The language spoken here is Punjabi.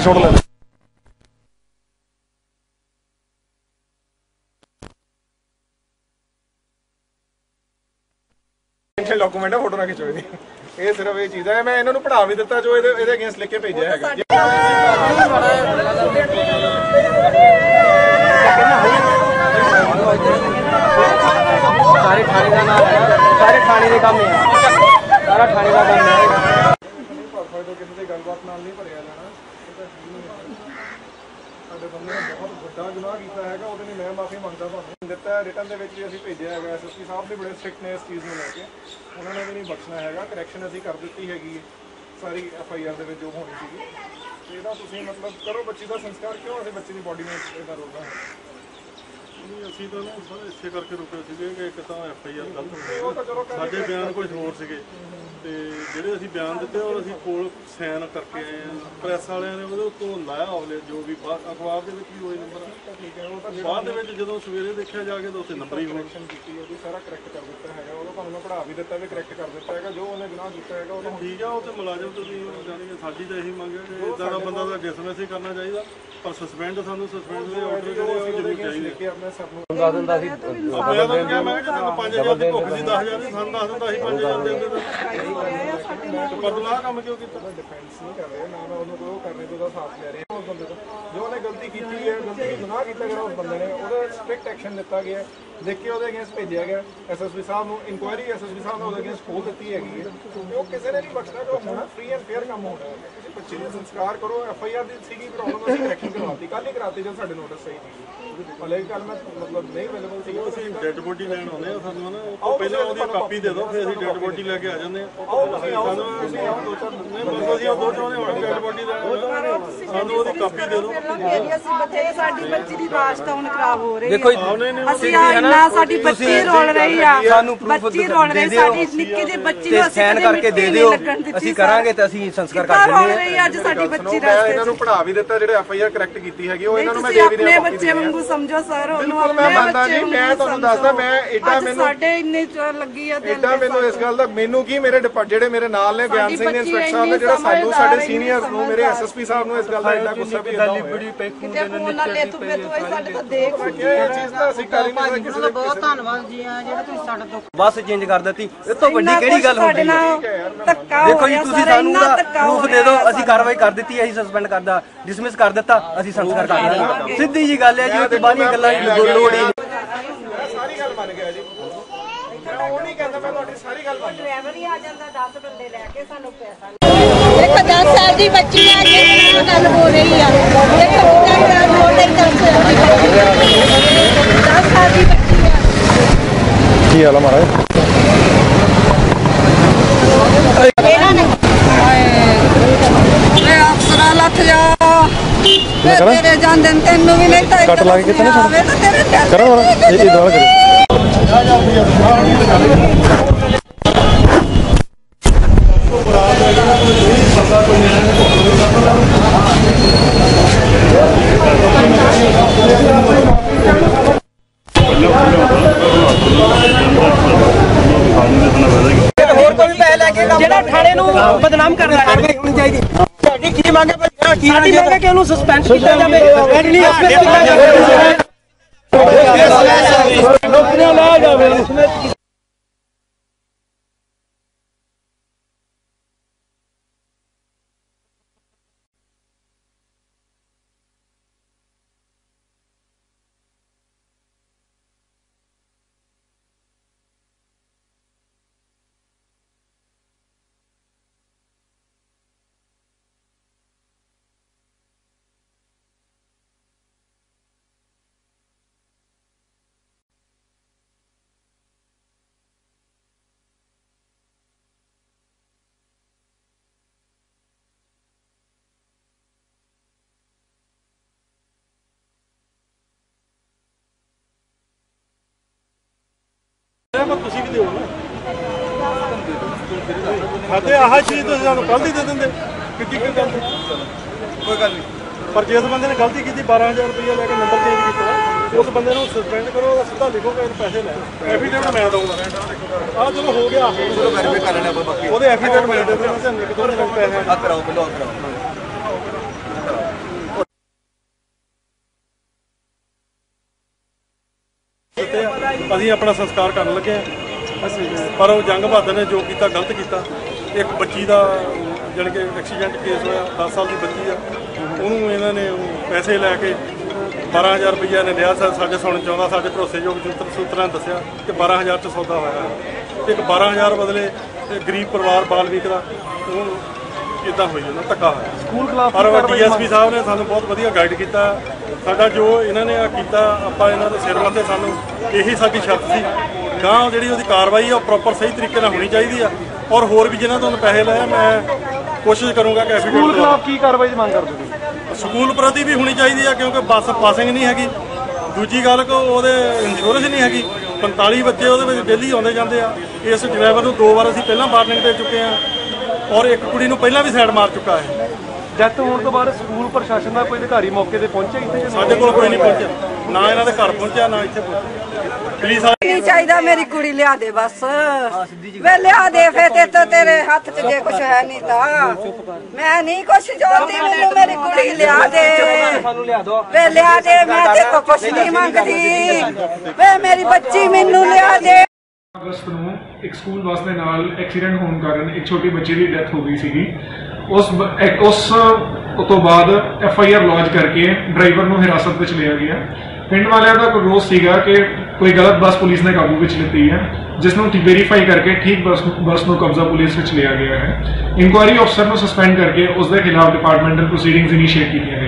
छोड़ ले डॉक्यूमेंट है फोटो ना खिंचो ये सिर्फ ये चीज़ है मैं इन्होंने पढ़ा भी दिता जो ये अगेंस्ट लिख के भेजा है सारे थाने का नाम है सारे थाने के काम है सारा थाने का काम है किसी से गलबात नाल नहीं भरिया जाना ਸਾਡੇ ਬੰਦੇ ਨੇ ਬਹੁਤ ਵੱਡਾ ਗੁਨਾਹ ਕੀਤਾ ਹੈਗਾ ਉਹਦੇ ਲਈ ਮੈਂ ਮਾਫੀ ਮੰਗਦਾ ਤੁਹਾਨੂੰ ਦਿੱਤਾ ਰਿਟਰਨ ਦੇ ਵਿੱਚ ਵੀ ਅਸੀਂ ਭੇਜਿਆ ਹੈਗਾ ਐਸਐਸਪੀ ਸਾਹਿਬ ਨੇ ਬੜੇ ਸਟ੍ਰਿਕਟ ਨੇ ਇਸ ਚੀਜ਼ ਨੂੰ ਲੈ ਕੇ ਉਹਨਾਂ ਨੇ ਵੀ ਨਹੀਂ ਬਖਸ਼ਣਾ ਹੈਗਾ ਕਰੈਕਸ਼ਨ ਅਸੀਂ ਕਰ ਦਿੱਤੀ ਹੈਗੀ ਸਾਰੀ ਐਫਆਈਆਰ ਦੇ ਵਿੱਚ ਜੋ ਹੋਣੀ ਸੀਗੀ ਤੇ ਇਹਦਾ ਤੁਸੀਂ ਮਤਲਬ ਕਰੋ ਬੱਚੀ ਦਾ ਸੰਸਕਾਰ ਕਿਉਂ ਅਸੀਂ ਬੱਚੀ ਦੀ ਬੋਡੀ ਨੂੰ ਇਹਦਾ ਰੋਕਦਾ ਅਸੀਂ ਤਾਂ ਇਸੇ ਕਰਕੇ ਰੁਕੇ ਸੀਗੇ ਕਿ ਇੱਕ ਤਾਂ ਐਫਆਈਆਰ ਗਲਤ ਹੋ ਗਈ ਸਾਡੇ ਬਿਆਨ ਕੁਝ ਹੋਰ ਸੀਗੇ ਤੇ ਜਿਹੜੇ ਅਸੀਂ ਬਿਆਨ ਦਿੱਤੇ ਔਰ ਅਸੀਂ ਕੋਲ ਸਾਈਨ ਕਰਕੇ ਆਏ ਹਾਂ ਪ੍ਰੈਸ ਵਾਲਿਆਂ ਨੇ ਉਹਦੇ ਉੱਤੋਂ ਲਾਇਆ ਹੋਵੇ ਜੋ ਵੀ ਅਖਬਾਰ ਦੇ ਵਿੱਚ ਵੀ ਹੋਏ ਨੰਬਰ ਠੀਕ ਹੈ ਉਹ ਤਾਂ ਬਾਅਦ ਦੇ ਵਿੱਚ ਜਦੋਂ ਸਵੇਰੇ ਦੇਖਿਆ ਜਾ ਕੇ ਤਾਂ ਉੱਥੇ ਨੰਬਰ ਹੀ ਕਰੈਕਸ਼ਨ ਕੀਤੀ ਉਹਦੀ ਸਾਰਾ ਕਰੈਕਟ ਕਰ ਦਿੱਤਾ ਹੈਗਾ ਉਹਦਾ ਤੁਹਾਨੂੰ ਮੈਂ ਪੜ੍ਹਾ ਵੀ ਦਿੱਤਾ ਵੀ ਕਰੈਕਟ ਕਰ ਦਿੱਤਾ ਹੈਗਾ ਜੋ ਉਹਨੇ ਗੁਨਾਹ ਕੀਤਾ ਹੈਗਾ ਉਹ ਠੀਕ ਆ ਉਹ ਤੇ ਮੁਲਾਜ਼ਮ ਤੁਸੀਂ ਜਾਣੀ ਕਿ ਸਾਡੀ ਤਾਂ ਇਹੀ ਮੰਗ ਹੈ ਕਿ ਇੱਦਾਂ ਦਾ ਬੰਦਾ ਦਾ ਡਿਸਮਿਸ ਹੀ ਕਰਨਾ ਚਾਹੀਦਾ ਪਰ ਸਸਪੈਂਡ ਸਾਨੂੰ ਸਸਪੈਂਡ ਦੇ ਆਰਡਰ ਜਿਹੜੇ ਉਹ ਜ਼ਰੂਰ ਚਾਹੀਦੇ ਕਿ ਆਪਣੇ ਸਭ ਨੂੰ ਦੱਸ ਦਿੰਦਾ ਸੀ ਮੈਂ ਜਦੋਂ 5000 ਦੀ ਭੁੱਖ ਸੀ 10000 ਦੀ ਸਾਨੂੰ ਦੱਸ ਦਿੰਦਾ ਸੀ 5000 ਦੇ ਦਿੰਦੇ ਬਦਲਾ ਕੰਮ ਕਿਉਂ ਕੀਤਾ डिफेंस नहीं कर रहे ना मैं उन्होंने वो करने को साथ ले रहे हैं उस बंदे को जो उन्हें गलती की है गलती गुनाह किया गया उस बंदे ने वो स्ट्रिक्ट एक्शन लिता गया देख के वो अगेंस्ट भेजा गया एसएसपी साहब को इंक्वायरी एसएसपी साहब ने वो अगेंस्ट खोल दी हैगी वो किसी ने नहीं बख्शना जो होना फ्री एंड फेयर काम होना है किसी बच्चे का संस्कार करो एफआईआर दी सी प्रॉब्लम ਅਸੀਂ ਕਰੈਕਸ਼ਨ ਕਰਵਾਤੀ ਕੱਲ ਹੀ ਕਰਾਤੀ ਜਦ ਸਾਡੇ ਨੋਟਿਸ ਸਹੀ ਨਹੀਂ ਭਲੇ ਕੱਲ ਮੈਂ ਮਤਲਬ ਨਹੀਂ ਅਵੇਲੇਬਲ ਸੀ ਅਸੀਂ ਡੈਡ ਬੋਡੀ ਲੈਣ ਆਉਂਦੇ ਆ ਸਾਨੂੰ ਨਾ ਉਹ ਪਹਿਲਾਂ ਉਹਦੀ ਕਾਪੀ ਦੇ ਦਿਓ ਫਿਰ ਅਸੀਂ ਡੈਡ ਬੋਡੀ ਲੈ ਕੇ ਆ ਜਾਂਦੇ ਆ ਸਾਨੂੰ ਅਸੀਂ ਦੋ ਚਾਰ ਨਹੀਂ ਬਸ ਅਸੀਂ ਦੋ ਚਾਹੁੰਦੇ ਹੁਣ ਡੈਡ ਬੋਡੀ ਲੈਣ ਸਾਨੂੰ ਉਹਦੀ ਕਾਪੀ ਦੇ ਦਿਓ ਅਸੀਂ ਬਥੇ ਸਾਡੀ ਬੱਚੀ ਦੀ ਲਾਸ਼ ਤਾਂ ਹੁਣ ਖਰਾਬ ਹੋ ਰਹੀ ਦੇਖੋ ਅਸੀਂ ਇੰਨਾ ਸਾਡੀ ਬੱਚੀ ਰੋਲ ਰਹੀ ਆ ਬੱਚੀ ਰੋਲ ਰਹੀ ਸਾਡੀ ਨਿੱਕੀ ਜਿਹੀ ਬੱਚੀ ਨੂੰ ਅਸੀਂ ਸਾਈਨ ਕਰਕੇ ਦੇ ਦਿਓ ਅਸੀਂ ਕਰਾਂਗੇ ਤੇ ਅਸੀਂ ਸੰਸਕਾਰ ਕਰ ਦਿੰਦੇ ਹਾਂ ਅੱਜ ਸਾਡੀ ਬੱਚੀ ਮੈਂ ਇਹਨਾਂ ਨੂੰ ਪੜ੍ਹਾ ਵੀ ਦਿੱਤਾ ਜਿਹੜੇ ਐਫਆਈਆਰ ਕਰੈਕਟ ਕੀਤੀ ਹੈਗੀ ਉਹ ਇਹਨਾਂ ਨੂੰ ਮੈਂ ਦੇ ਵੀ ਆਪਣੇ ਬੱਚੇ ਵਾਂਗੂ ਸਮਝੋ ਸਰ ਉਹਨੂੰ ਮੈਂ ਮੰਨਦਾ ਜੀ ਮੈਂ ਤੁਹਾਨੂੰ ਦੱਸਦਾ ਮੈਂ ਐਡਾ ਮੈਨੂੰ ਸਾਡੇ ਇੰਨੇ ਲੱਗੀ ਆ ਐਡਾ ਮੈਨੂੰ ਇਸ ਗੱਲ ਦਾ ਮੈਨੂੰ ਕੀ ਮੇਰੇ ਜਿਹੜੇ ਮੇਰੇ ਨਾਲ ਨੇ ਗਿਆਨ ਸਿੰਘ ਨੇ ਇੰਸਪੈਕਟਰ ਸਾਹਿਬ ਨੇ ਜਿਹੜਾ ਸਾਨੂੰ ਸਾਡੇ ਸੀਨੀਅਰਸ ਨੂੰ ਮੇਰੇ ਐਸਐਸਪੀ ਸਾਹਿਬ ਨੂੰ ਇਸ ਗੱਲ ਦਾ ਐਡਾ ਗੁੱਸਾ ਵੀ ਆਉਂਦਾ ਕਿਤੇ ਫੋਨ ਨਾਲ ਲੈ ਤੂੰ ਸਾਡੇ ਤਾਂ ਦੇਖ ਇਹ ਚੀਜ਼ ਤਾਂ ਅਸੀਂ ਕਰ ਹੀ ਨਹੀਂ ਸਕਦੇ ਕਿਸੇ ਬਹੁਤ ਧੰਨਵਾਦ ਜੀ ਆ ਜਿਹੜਾ ਤੁਸੀਂ ਸਾਡਾ ਦੁੱਖ ਬਸ ਚੇਂਜ ਕਰ ਦਿੱਤੀ ਇਹ ਤੋਂ ਵੱਡੀ ਕਿਹੜੀ ਗੱਲ ਹੁੰਦੀ ਹੈ ਧੱਕਾ ਦੇਖੋ ਜੀ ਤੁਸੀਂ ਸਾਨੂੰ ਪ੍ਰੂਫ ਦੇ ਦਿਓ ਅਸੀਂ ਕਾਰਵਾਈ ਕਰ ਦਿੱਤੀ ਅਸੀਂ ਸਸਪੈਂਡ ਕਰਦਾ ਡਿਸਮਿਸ ਕਰ ਦਿੱਤਾ ਅਸੀਂ ਸੰਸਕਾਰ ਕਰ ਦਿੰਦੇ ਸਿੱਧੀ ਜੀ ਗੱਲ ਹੈ ਜੀ ਉੱਤੇ ਬਾਹਰੀਆਂ ਗੱਲਾਂ ਦੀ ਲੋੜ ਹੀ ਸਾਰੀ ਗੱਲ ਮੰਨ ਗਿਆ ਜੀ ਮੈਂ ਉਹ ਨਹੀਂ ਕਹਿੰਦਾ ਮੈਂ ਤੁਹਾਡੀ ਸਾਰੀ ਗੱਲ ਮੰਨ ਗਿਆ ਡਰਾਈਵਰ ਹੀ ਆ ਜਾਂਦਾ 10 ਬੰਦੇ ਲੈ ਕੇ ਸਾਨੂੰ ਪੈਸਾ एक 10 साल की बच्ची है जिसकी गल हो रही है एक 10 साल की बच्ची है 10 साल की बच्ची है की हाल है महाराज मैं अफसरा लथ जा तेरे जान दिन तेन भी नहीं था कट ला के कितने करो ये दवा करो ਜਿਹੜਾ ਥਾਣੇ ਨੂੰ ਬਦਨਾਮ ਕਰਨ ਦਾ ਕਾਰਵਾਈ ਹੋਣੀ ਚਾਹੀਦੀ ਸਾਡੀ ਕੀ ਮੰਗ ਹੈ ਕੀ ਮੰਗ ਹੈ ਕਿ ਉਹਨੂੰ ਸਸਪੈਂਡ ਕੀਤਾ ਜਾਵੇ ਐਟਲੀਸਟ ਕੀਤਾ ਜਾਵੇ ਨੌਕਰੀਆਂ ਲਾਇਆ ਜਾਵੇ ਤੁਸੀਂ ਵੀ ਦਿਓ ਨਾ ਖਾਤੇ ਆਹ ਚੀਜ਼ ਤੁਸੀਂ ਸਾਨੂੰ ਕੱਲ ਦੀ ਦੇ ਦਿੰਦੇ ਕਿੱਡੀ ਕੋਈ ਗੱਲ ਕੋਈ ਗੱਲ ਨਹੀਂ ਪਰ ਜਿਸ ਬੰਦੇ ਨੇ ਗਲਤੀ ਕੀਤੀ 12000 ਰੁਪਏ ਲੈ ਕੇ ਨੰਬਰ ਚੇਂਜ ਕੀਤਾ ਉਸ ਬੰਦੇ ਨੂੰ ਸਸਪੈਂਡ ਕਰੋ ਸਿੱਧਾ ਲਿਖੋਗੇ ਪੈਸੇ ਲੈ ਐਫੀਡੇਵਿਟ ਮੈਂ ਦਊਂਗਾ ਆਹ ਚਲੋ ਹੋ ਗਿਆ ਚਲੋ ਵੈਰੀਫਾਈ ਕਰ ਲੈਣੇ ਆਪਾਂ ਬਾਕੀ ਉਹਦੇ ਐਫੀਡੇਵਿਟ ਮੈਂ ਦੇ ਦੇਣਾ ਤੇ ਇੱਕ ਦੋ ਮਿੰਟ ਪੈਸੇ ਆ ਕਰਾਓ ਬਿਲੋ ਕਰਾਓ ਅਸੀਂ ਆਪਣਾ ਸੰਸਕਾਰ ਕਰਨ ਲੱਗੇ ਪਰ ਉਹ ਜੰਗ ਬਹਾਦਰ ਨੇ ਜੋ ਕੀਤਾ ਗਲਤ ਕੀਤਾ। ਇੱਕ ਬੱਚੀ ਦਾ ਜਾਣੀ ਕਿ ਐਕਸੀਡੈਂਟ ਕੇਸ ਹੋਇਆ, 10 ਸਾਲ ਦੀ ਬੱਚੀ ਆ, ਉਹਨੂੰ ਇਹਨਾਂ ਨੇ ਪੈਸੇ ਲੈ ਕੇ 12,000 ਰੁਪਈਆ ਨੇ ਲਿਆ। ਸਾਡੇ ਸੁਣਨ ਚਾਹੁੰਦਾ, ਸਾਡੇ ਭਰੋਸੇਯੋਗ ਸੂਤਰਾਂ ਨੇ ਦੱਸਿਆ ਕਿ 12,000 'ਚ ਸੌਦਾ ਹੋਇਆ। ਇੱਕ 12,000 ਬਦਲੇ ਗਰੀਬ ਪਰਿਵਾਰ ਬਾਲਵੀਕ ਦਾ ਉਹ ਇੱਦਾਂ ਹੋਈ ਜਾਂਦਾ ਧੱਕਾ ਹੋਇਆ। ਸਕੂਲ ਖਿਲਾਫ ਪਰ DSP ਸਾਹਿਬ ਨੇ ਸਾਨੂੰ ਬਹੁਤ ਵਧੀਆ ਗਾਈਡ ਕੀਤਾ। ਸਾਡਾ ਜੋ ਇਹਨਾਂ ਨੇ ਕੀਤਾ ਆਪਾਂ ਇਹਨਾਂ ਦੇ ਸਿਰ ਬੰਦੇ, ਸਾਨੂੰ ਇਹੀ ਸਾਡੀ ਸ਼ਰਤ ਸੀ। ਗਾਂ ਜਿਹੜੀ ਉਹਦੀ ਕਾਰਵਾਈ ਆ ਉਹ ਪ੍ਰੋਪਰ ਸਹੀ ਤਰੀਕੇ ਨਾਲ ਹੋਣੀ ਚਾਹੀਦੀ ਆ। ਔਰ ਹੋਰ ਵੀ ਜਿਹਨਾਂ ਤੋਂ ਪੈਸੇ ਲਏ ਮੈਂ ਕੋਸ਼ਿਸ਼ ਕਰੂੰਗਾ ਕਿ ਸਕੂਲ ਖਿਲਾਫ ਕੀ ਕਾਰਵਾਈ ਦੀ ਮੰਗ ਕਰਦੇ ਹੋ? ਸਕੂਲ ਪ੍ਰਤੀ ਵੀ ਹੋਣੀ ਚਾਹੀਦੀ ਆ ਕਿਉਂਕਿ ਬੱਸ ਪਾਸਿੰਗ ਨਹੀਂ ਹੈਗੀ। ਦੂਜੀ ਗੱਲ ਕਿ ਉਹਦੇ ਇੰਸ਼ੋਰੈਂਸ ਨਹੀਂ ਹੈਗੀ। 45 ਬੱਚੇ ਉਹਦੇ ਵਿੱਚ ਡੇਲੀ ਆਉਂਦੇ ਜਾਂਦੇ ਆ। ਇਸ ਡਰਾਈਵਰ ਨੂੰ 2 ਵਾਰ ਅਸੀਂ ਪਹਿਲਾਂ ਵਾਰਨਿੰਗ ਦੇ ਚੁੱਕੇ ਆ ਔਰ ਇੱਕ ਕੁੜੀ ਨੂੰ ਪਹਿਲਾਂ ਵੀ ਸਾਈਡ ਮਾਰ ਚੁੱਕਾ ਹੈ। ਡੈਥ ਹੋਣ ਤੋਂ ਬਾਅਦ ਸਕੂਲ ਪ੍ਰਸ਼ਾਸਨ ਦਾ ਕੋਈ ਅਧਿਕਾਰੀ ਮੌਕੇ ਤੇ ਪਹੁੰਚਿਆ ਇੱਥੇ? ਸਾਡੇ ਕੋਲ ਕੋਈ ਨਹੀਂ ਪਹੁੰਚਿਆ, ਨਾ ਇਹਨਾਂ ਦੇ ਘਰ ਪਹੁੰਚਿਆ ਨਾ ਇੱਥੇ ਪਹੁੰਚਿਆ। ਪੁਲਿਸ ਨਹੀਂ ਚਾਹੀਦਾ, ਮੇਰੀ ਕੁੜੀ ਲਿਆ ਦੇ ਬਸ, ਵੇ ਲਿਆ ਦੇ ਫੇ ਤੇ ਤੇਰੇ ਹੱਥ 'ਚ ਜੇ ਕੁਛ ਹੈ ਨਹੀਂ ਤਾਂ ਮੈਂ ਨਹੀਂ ਕੁਛ ਚਾਹੁੰਦੀ, ਮੈਨੂੰ ਮੇਰੀ ਕੁੜੀ ਲਿਆ ਦੇ, ਵੇ ਲਿਆ ਦੇ, ਮੈਂ ਤੇ ਕੋ ਕੁਛ ਨਹੀਂ ਮੰਗਦੀ, ਵੇ ਮੇਰੀ ਬੱਚੀ ਮੈਨੂੰ ਲਿਆ ਦੇ। ਅਗਸਤ ਨੂੰ ਇੱਕ ਸਕੂਲ ਬੱਸ ਦੇ ਨਾਲ ਐਕਸੀਡੈਂਟ ਹੋਣ ਕਾਰਨ ਇੱਕ ਛੋਟੀ ਬੱਚੀ ਦੀ ਡੈਥ ਹੋ ਗਈ ਸੀਗੀ। ਉਸ ਤੋਂ ਬਾਅਦ FIR ਲੌਂਚ ਕਰਕੇ ਡਰਾਈਵਰ ਨੂੰ ਹਿਰਾਸਤ ਵਿੱਚ ਲਿਆ ਗਿਆ। ਪਿੰਡ ਵਾਲਿਆਂ ਦਾ ਕੋਈ ਰੋਸ ਸੀਗਾ ਕਿ ਕੋਈ ਗਲਤ ਬੱਸ ਪੁਲਿਸ ਨੇ ਕਾਬੂ ਵਿੱਚ ਲਿੱਤੀ ਹੈ, ਜਿਸ ਨੂੰ ਵੈਰੀਫਾਈ ਕਰਕੇ ਠੀਕ ਬੱਸ ਨੂੰ ਕਬਜ਼ਾ ਪੁਲਿਸ ਵਿੱਚ ਲਿਆ ਗਿਆ ਹੈ। ਇਨਕੁਆਇਰੀ ਅਫਸਰ ਨੂੰ ਸਸਪੈਂਡ ਕਰਕੇ ਉਸ ਦੇ ਖਿਲਾਫ ਡਿਪਾਰਟਮੈਂਟਲ ਪ੍ਰੋਸੀਡਿੰਗਸ ਇਨੀਸ਼ੀਏਟ ਕੀਤੀਆਂ